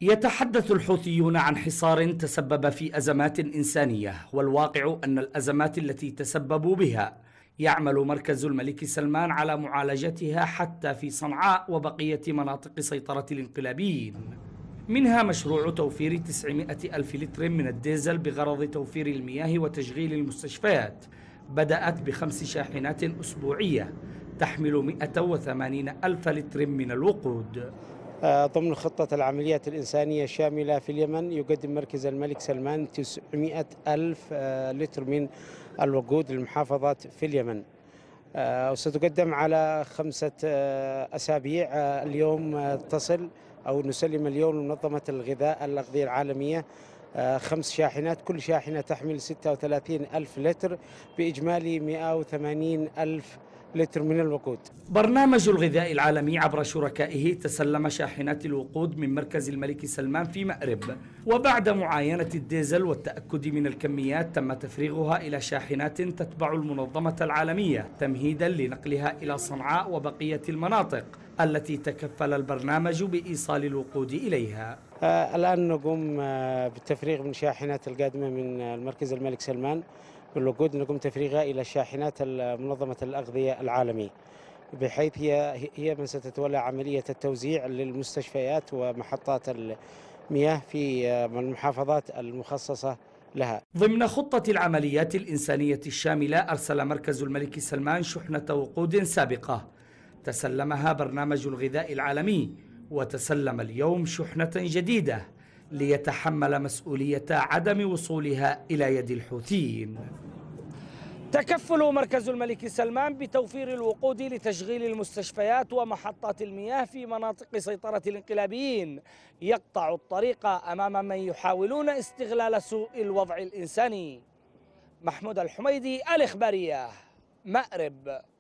يتحدث الحوثيون عن حصار تسبب في أزمات إنسانية، والواقع أن الأزمات التي تسببوا بها يعمل مركز الملك سلمان على معالجتها حتى في صنعاء وبقية مناطق سيطرة الانقلابيين، منها مشروع توفير 900 ألف لتر من الديزل بغرض توفير المياه وتشغيل المستشفيات، بدأت ب5 شاحنات أسبوعية تحمل 180 ألف لتر من الوقود. ضمن خطة العمليات الإنسانية الشاملة في اليمن يقدم مركز الملك سلمان 900 ألف لتر من الوقود للمحافظات في اليمن، وستقدم على 5 أسابيع. اليوم تصل أو نسلم اليوم لمنظمة الغذاء الأغذية العالمية 5 شاحنات، كل شاحنة تحمل 36 ألف لتر بإجمالي 180 ألف لتر من الوقود. برنامج الغذاء العالمي عبر شركائه تسلم شاحنات الوقود من مركز الملك سلمان في مأرب، وبعد معاينة الديزل والتأكد من الكميات تم تفريغها إلى شاحنات تتبع المنظمة العالمية تمهيدا لنقلها إلى صنعاء وبقية المناطق التي تكفل البرنامج بإيصال الوقود إليها. الآن نقوم بالتفريغ من شاحنات القادمة من المركز الملك سلمان بالوقود، نقوم تفريغها إلى شاحنات منظمة الأغذية العالمي، بحيث هي من ستتولى عملية التوزيع للمستشفيات ومحطات المياه في المحافظات المخصصة لها. ضمن خطة العمليات الإنسانية الشاملة أرسل مركز الملك سلمان شحنة وقود سابقة تسلمها برنامج الغذاء العالمي، وتسلم اليوم شحنة جديدة ليتحمل مسؤولية عدم وصولها إلى يد الحوثيين. تكفل مركز الملك سلمان بتوفير الوقود لتشغيل المستشفيات ومحطات المياه في مناطق سيطرة الانقلابيين يقطع الطريق أمام من يحاولون استغلال سوء الوضع الإنساني. محمود الحميدي، الإخبارية، مأرب.